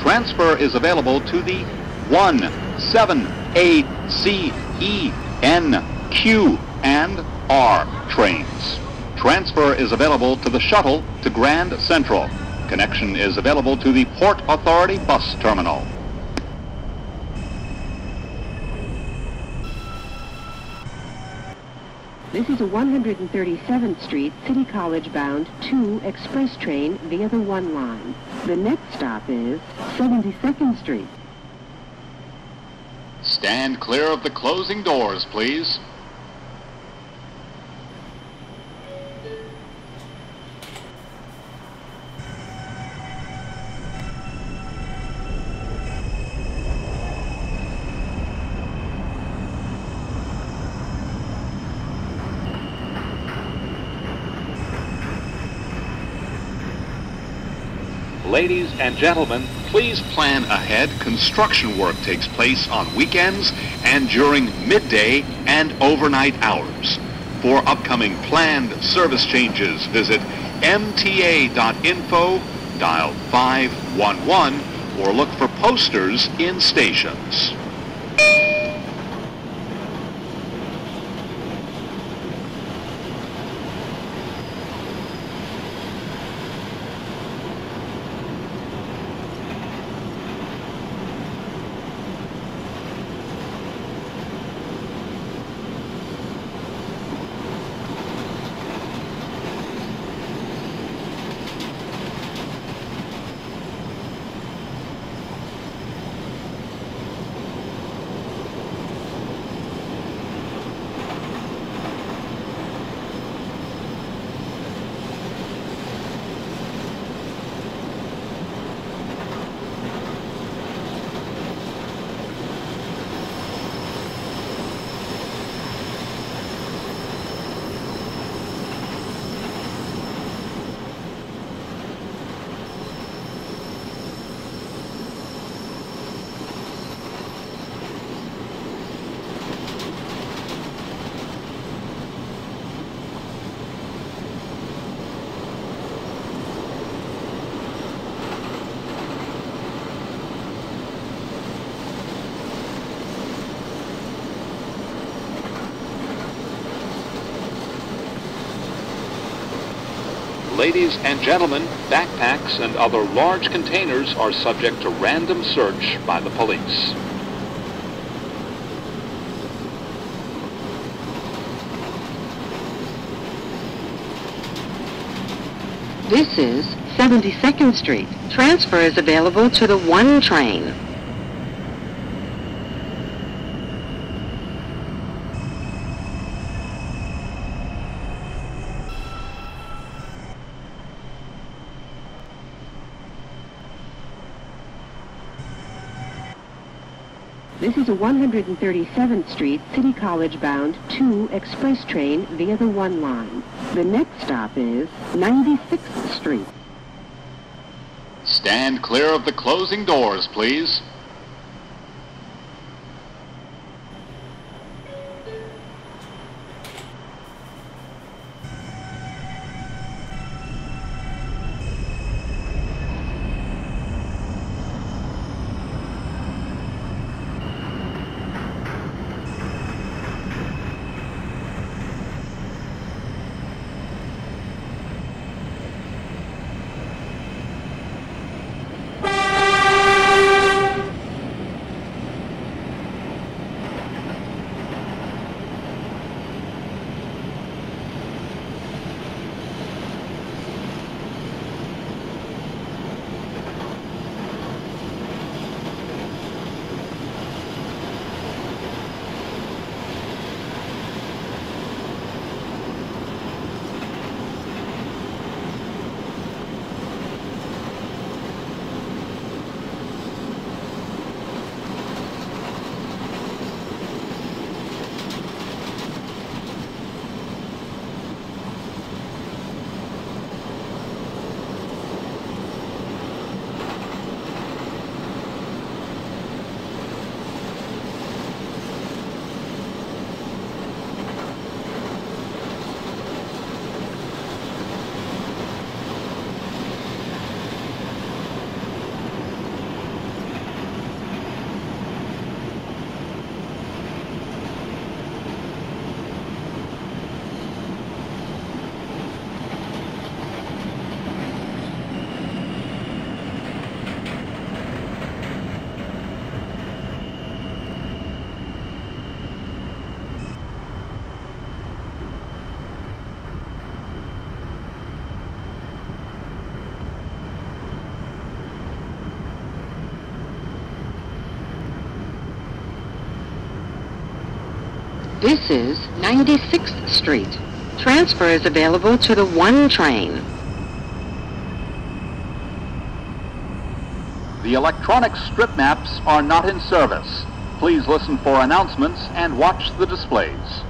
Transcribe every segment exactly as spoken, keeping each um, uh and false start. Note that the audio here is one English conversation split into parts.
Transfer is available to the one, seven, A, C, E, N, Q, and R trains. Transfer is available to the shuttle to Grand Central. Connection is available to the Port Authority bus terminal. This is a one hundred thirty-seventh Street City College bound two express train via the one line. The next stop is seventy-second Street. Stand clear of the closing doors, please. Ladies and gentlemen, please plan ahead. Construction work takes place on weekends and during midday and overnight hours. For upcoming planned service changes, visit M T A dot info, dial five one one, or look for posters in stations. Ladies and gentlemen, backpacks and other large containers are subject to random search by the police. This is seventy-second Street. Transfer is available to the one train. This is a one hundred thirty-seventh Street City College bound two express train via the one line. The next stop is ninety-sixth Street. Stand clear of the closing doors, please. This is ninety-sixth Street. Transfer is available to the one train. The electronic strip maps are not in service. Please listen for announcements and watch the displays.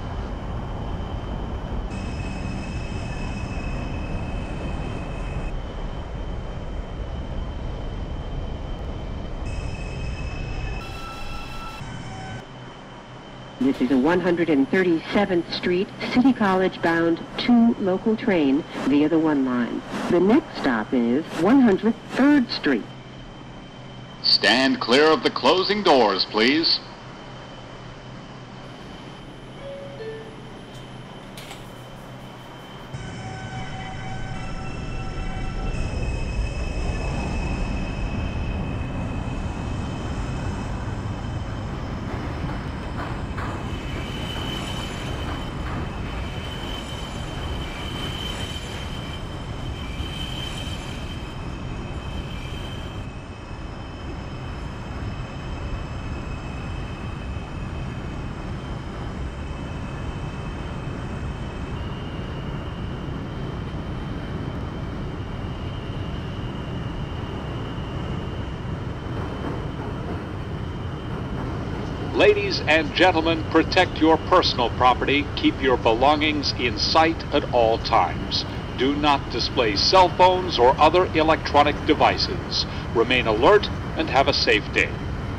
This is a one hundred thirty-seventh Street City College bound two local train via the one line. The next stop is one hundred third Street. Stand clear of the closing doors, please. Ladies and gentlemen, protect your personal property. Keep your belongings in sight at all times. Do not display cell phones or other electronic devices. Remain alert and have a safe day.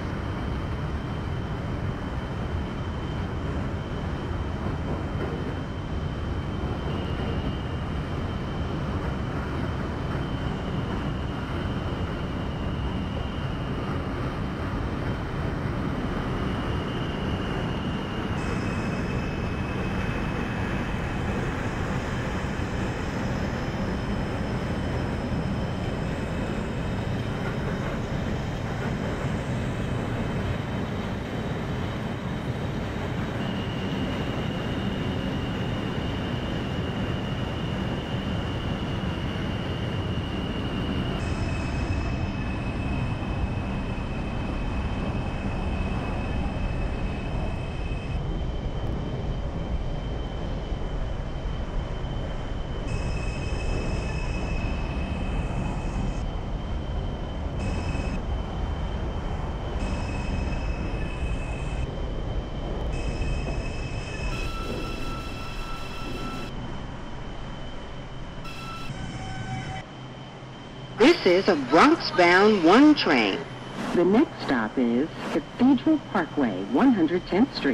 This is a Bronx-bound one train. The next stop is Cathedral Parkway, one hundred tenth Street.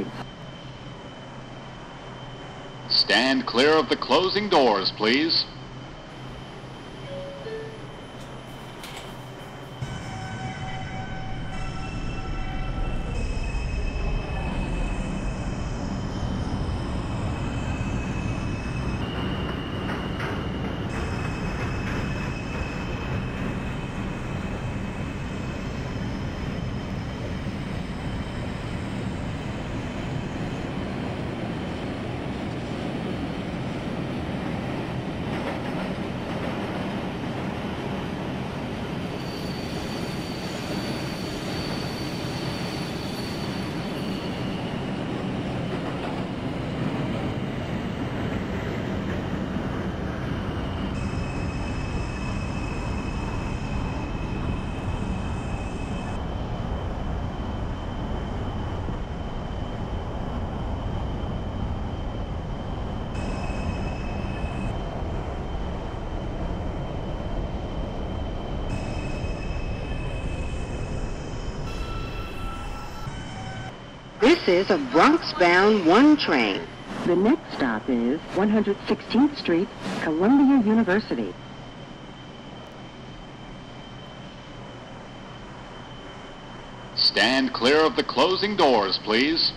Stand clear of the closing doors, please. This is a Bronx-bound one train. The next stop is one hundred sixteenth Street, Columbia University. Stand clear of the closing doors, please.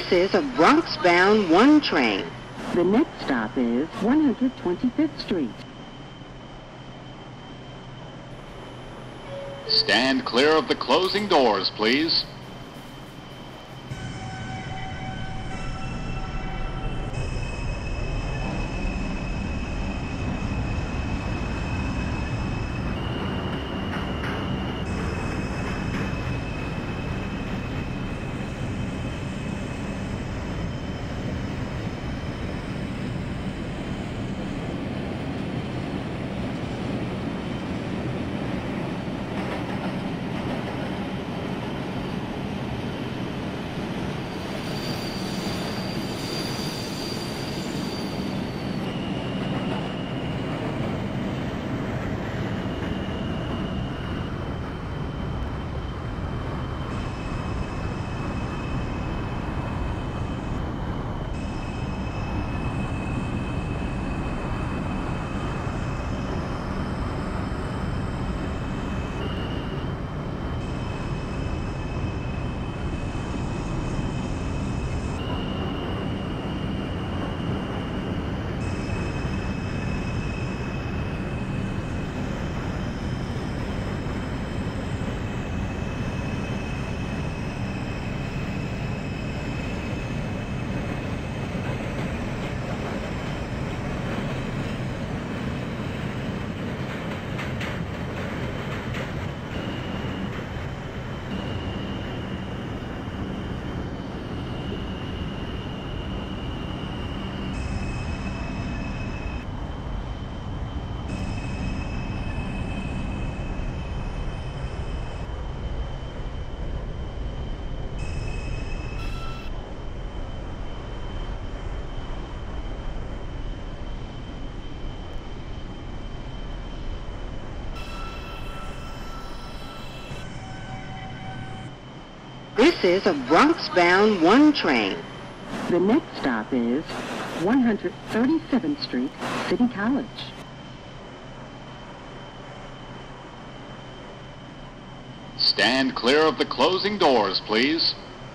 This is a Bronx-bound one train. The next stop is one hundred twenty-fifth Street. Stand clear of the closing doors, please. This is a Bronx-bound one train. The next stop is one hundred thirty-seventh Street, City College. Stand clear of the closing doors, please.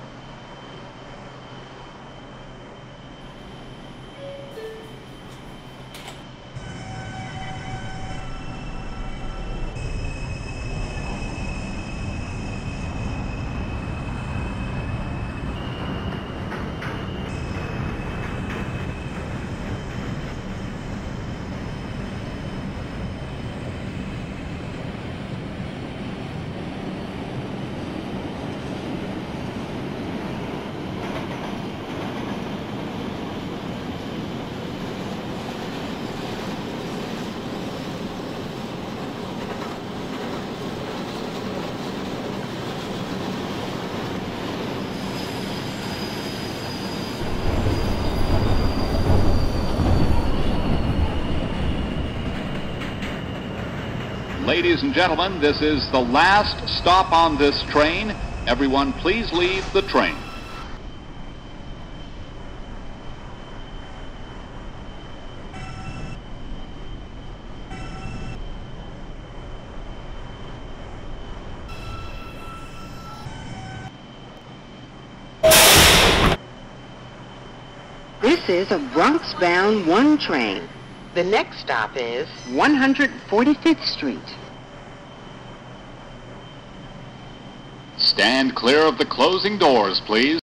Ladies and gentlemen, this is the last stop on this train. Everyone, please leave the train. This is a Bronx-bound one train. The next stop is one hundred forty-fifth Street. Stand clear of the closing doors, please.